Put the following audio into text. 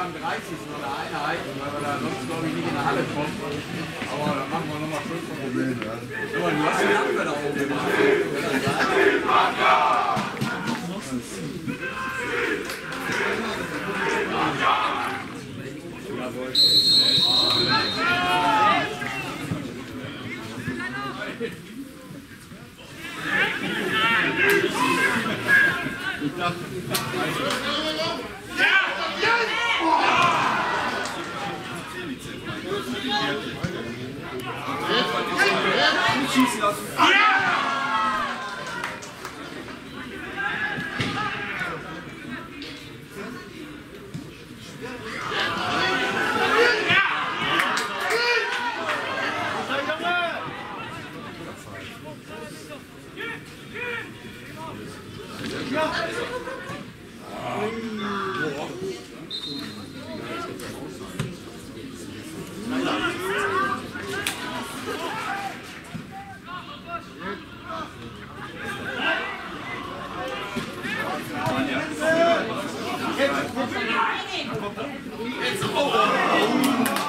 am 30. oder Einheit, weil wir da sonst, glaube ich, nicht in der Halle kommen. Aber da machen wir nochmal 5 Probleme. Aber du hast die Lampe da oben gemacht. Ich dachte, Jetzt